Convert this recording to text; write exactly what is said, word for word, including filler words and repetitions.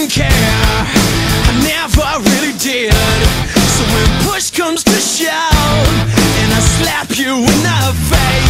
didn't care, I never really did. So when push comes to shove and I slap you in the face,